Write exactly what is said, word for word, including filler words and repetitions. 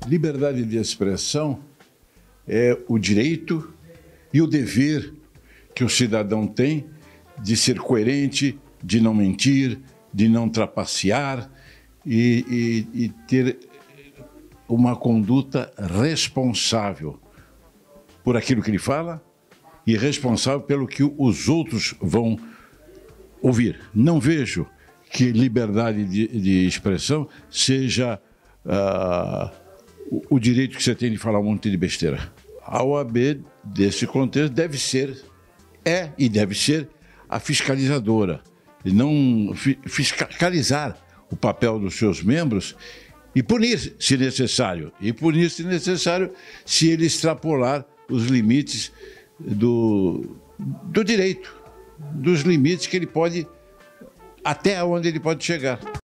Liberdade de expressão é o direito e o dever que o cidadão tem de ser coerente, de não mentir, de não trapacear e, e, e ter uma conduta responsável por aquilo que ele fala e responsável pelo que os outros vão ouvir. Não vejo que liberdade de, de expressão seja uh, o, o direito que você tem de falar um monte de besteira. A O A B, desse contexto, deve ser, é e deve ser a fiscalizadora, e não fiscalizar o papel dos seus membros e punir, se necessário, e punir, se necessário, se ele extrapolar os limites do, do direito, dos limites que ele pode, até onde ele pode chegar.